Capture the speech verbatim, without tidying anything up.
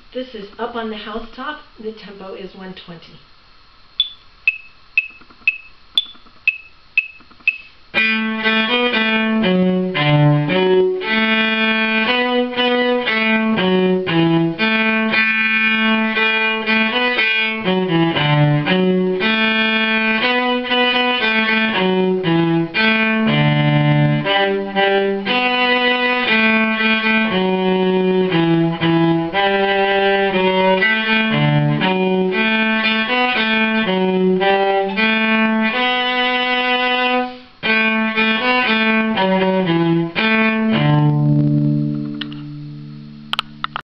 This is up on the housetop. The tempo is one twenty.